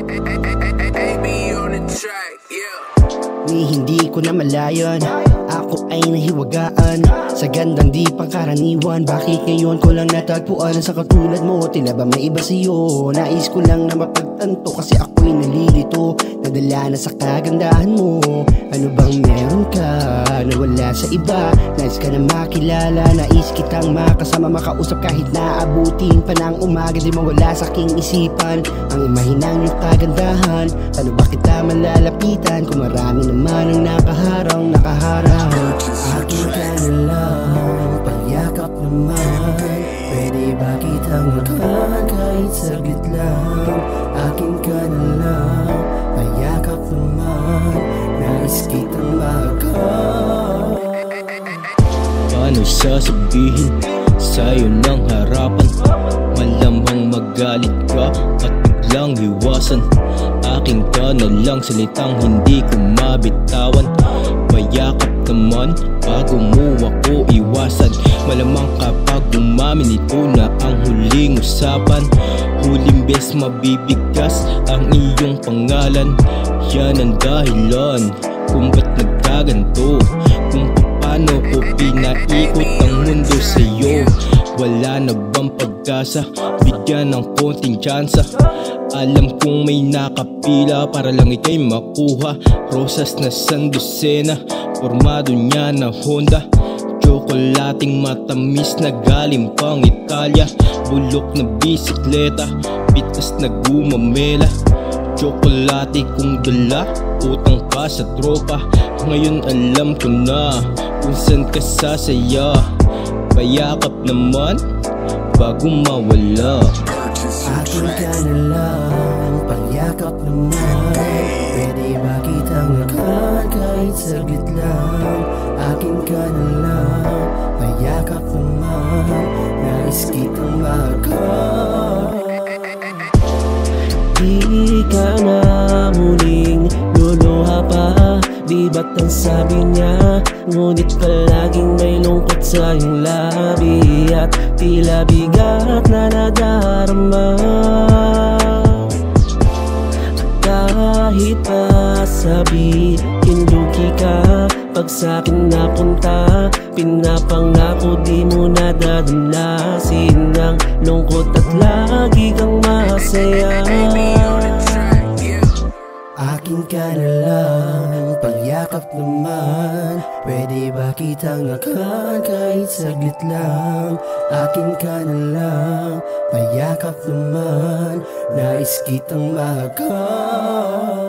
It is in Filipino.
Ni hindi ko na malayan, ako ay nahiwagaan sa gandang di pangkaraniwan. Bakit ngayon ko lang natagpuan sa katulad mo? Tila ba may iba sa'yo? Nais ko lang na mapagtanto kasi ako'y nalilito. Nadala na sa kagandahan mo. Ano bang meron ka na wala sa iba? Nais ka na makilala, nais kitang makasama, makausap kahit naabutin pa ng umaga. Di mawala sa aking isipan ang imahinang iyong kagandahan. Ano ba kita malalapitan kung marami naman ang nakaharang? Akin ka na lang, pagyakap naman. Pwede ba kitang maghan kahit saglit lang? Akin ka na lang, payakap naman. Nais kitang maghan. Paano sasabihin sa'yo ng harapan? Malamang magalit ka at biglang iwasan. Akin ka na lang, salitang hindi ko mabitawan. Payakap naman bago mo ako iwasan. Malamang kapag umamin, ito na ang huling usapan. Huling bes mabibigkas ang iyong pangalan. Yan ang dahilan kung ba't nagkaganto, kung paano ko pinaikot ang mundo sa'yo. Wala na bang pag-asa? Bigyan ng konting tsansa. Alam kong may nakapila para lang ika'y makuha. Rosas na sandosena, formado niya na Honda. Tsokolating matamis na galing pang Italia. Bulok na bisikleta, pitas na gumamela. Tsokolate kong dala, utang pa sa tropa. Ngayon alam ko na kung saan ka sasaya. Payakap naman bago mawala. Akin ka na lang, pagyakap naman. Pwede ba kitang maghan kahit saglit lang? Akin ka na lang, payakap naman. Nais kitang maghan. Di ka na muling luluha pa, di ba't ang sabi niya? Ngunit palaging may lungkot sa iyong labi at tila bigat na nadarama. Kahit pa sabihin lugi ka, pag sa'kin napunta, pinapangako di mo nadadalasin ang lungkot at lagi kang masaya. Akin ka na lang, pagyakap naman. Pwede ba kitang maghan kahit saglit lang? Akin ka na lang, payakap naman. Nais kitang maghan.